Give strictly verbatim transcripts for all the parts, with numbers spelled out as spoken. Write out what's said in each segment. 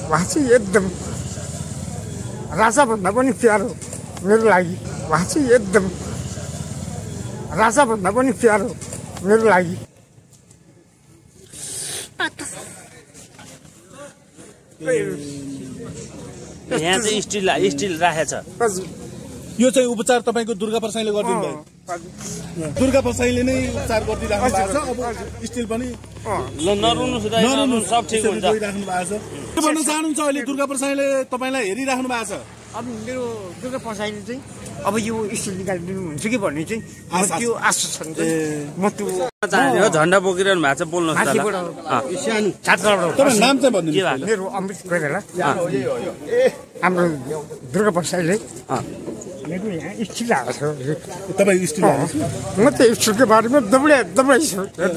उहाँ चाहिँ एकदम राजाभन्दा पनि प्यारो मेरो लागि। उहाँ चाहिँ एकदम राजाभन्दा पनि प्यारो मेरो लागि। यहाँ चाहिँ स्टिल स्टिल राखेछ। यो चाहिँ उपचार तपाईको दुर्गा प्रसाईले गरिदिनु भयो। दुर्गा प्रसाईले नै उपचार गरिदिराख्नु भएको छ। अब स्टिल पनि ल नरुनु सुधा नरुनु सब ठिक हुन्छ गरिराख्नु भएको छ। के भन्न चाहनुहुन्छ अहिले दुर्गा प्रसाईले तपाईलाई हेरिराख्नु भएको छ? अब मेरो दुर्गा प्रसाईले चाहिँ अब यो स्टिल निकालिदिनु हुन्छ कि भन्ने चाहिँ त्यो आश्वासन चाहिँ म त्यो चाहन्छु। झन्डा बोकिरहनु भएको छ, बोल्नुहोस् त ल। छात्राबाट नाम चाहिँ भन्दिनु। मेरो अमृत कोइराला। हाम्रो दुर्गा प्रसाईले मेरो यहाँ स्टिल आएको छ। तपाईँ स्टिल म त स्टिलको बारेमा दबडे दबडे छु।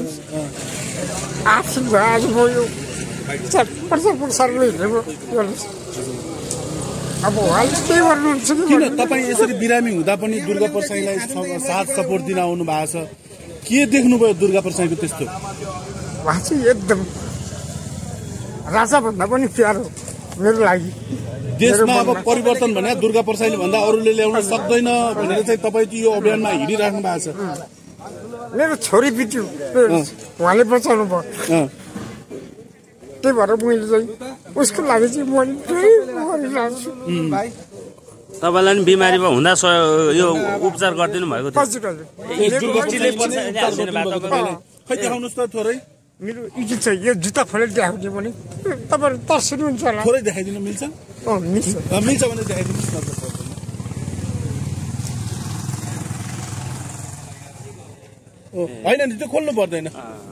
आठ दिन भयो आज म यो चार वर्ष पुरुषहरूले हिँडेको अब उहाँले के गर्नुहुन्छ कि किन तपाईँ यसरी बिरामी हुँदा पनि दुर्गा प्रसाईलाई साथ सपोर्ट दिन आउनु भएको छ? के देख्नुभयो दुर्गा प्रसाईको त्यस्तो? उहाँ चाहिँ एकदम राजाभन्दा पनि प्यारो मेरो लागि। देशमा अब परिवर्तन भने दुर्गा प्रसाईले भन्दा अरूले ल्याउन सक्दैन भनेर चाहिँ तपाईँ यो अभियानमा हिँडिराख्नु भएको छ। मेरो छोरी बित्यो, उहाँले बचाउनु भयो। त्यही भएर मैले चाहिँ उसको लागि चाहिँ मैले गरिरहेको छु। तपाईँलाई नि बिमारी हुँदा यो उपचार गरिदिनु भएको थियो। खै देखाउनुहोस् त थोरै। मेरो इज्जत छ, यो जुत्ता खोलेर देखाउने भने तपाईँहरू तर्सिनुहुन्छ होला। थोरै देखाइदिनु मिल्छ? अँ मिल्छ। मिल्छ भने देखाइदिनुहोस् न। होइन नि त्यो खोल्नु पर्दैन।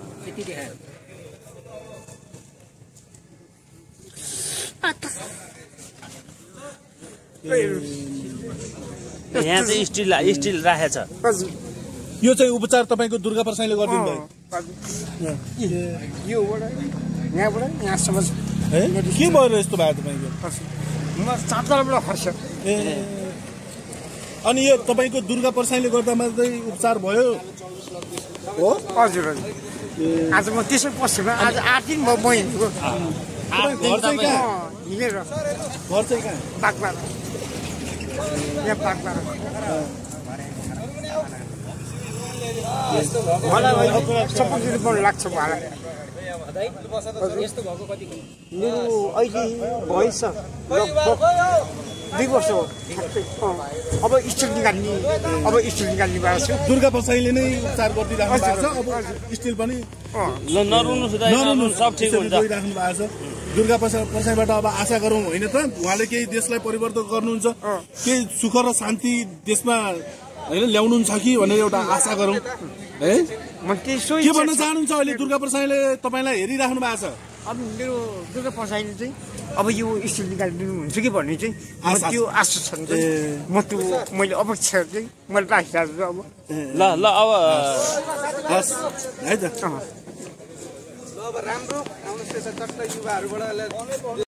यहाँ चाहिँ स्टिल स्टिल राखेछ। यो चाहिँ उपचार तपाईको दुर्गा प्रसाईले गरिदिनु भयो। योबाट यहाँबाट यहाँसम्म के भएर यस्तो भयो तपाईँको? म चाँचरबाट खस्यो। ए अनि यो तपाईँको दुर्गा प्रसाईले गर्दामा चाहिँ उपचार भयो हो? हजुर हजुर। आज म त्यसै पसेँ। आज आठ दिन भयो म हिँडेको। घर चाहिँ कहाँ? हिँडेर घर चाहिँ कहाँ? बागबार। यहाँ बागबार। मलाई सबै मन लाग्छ मलाई। मेरो अहिले भएछ दुई वर्ष हो। अब स्टिल निकाल्ने अब स्टिल निकाल्ने भएको छु। दुर्गा प्रसाईले नै उपचार गरिदिइराख्नु भएको छ। अब स्टिल पनि ल नरुनु सुधा नरुनु सब ठिक हुन्छ गरिराख्नु भएको छ। दुर्गा प्रसाईबाट अब आशा गरौँ होइन त उहाँले केही देशलाई परिवर्तन गर्नुहुन्छ, केही सुख र शान्ति देशमा होइन ल्याउनुहुन्छ कि भनेर एउटा आशा गरौँ है। के भन्न चाहनुहुन्छ अहिले दुर्गा प्रसाईले तपाईँलाई हेरिराख्नु भएको छ? अब मेरो दुर्गा प्रसाईले चाहिँ अब यो स्टिल निकालिदिनु हुन्छ कि भन्ने चाहिँ त्यो आश्वासन चाहिँ म त्यो मैले अपेक्षा चाहिँ मैले राखिरहेको छु। अब ल ल अब हस् है त। अब राम्रो आउनुहोस् त्यसो चट्ट युवाहरूबाट